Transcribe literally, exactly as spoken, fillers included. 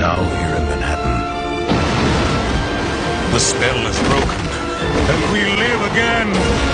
now here in Manhattan. The spell is broken, and we live again!